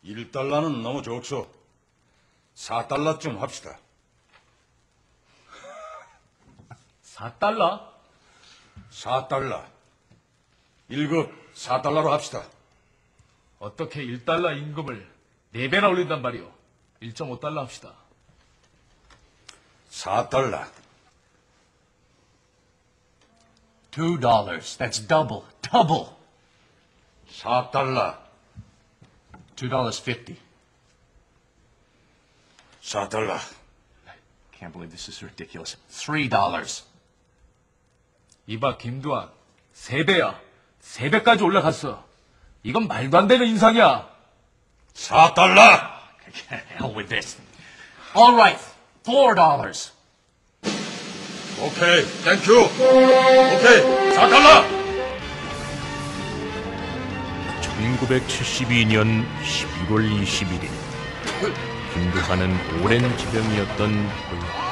1달러는 너무 적소. 4달러쯤 합시다. 4달러? 4달러. 1급 4달러로 합시다. 어떻게 1달러 임금을 4배나 올린단 말이오. 1.5달러 합시다. 4달러. $2. That's double. Double. 4달러. $2.50. 4달러. Can't believe this is ridiculous. $3. 이봐 김두한 3배야. 3배까지 올라갔어. 이건 말도 안 되는 인상이야. 4달러. Hell with this. All right. $4. 오케이, 땡큐. 오케이, 4달러. 1972년 11월 21일 김두한은 오랜 지병이었던 고향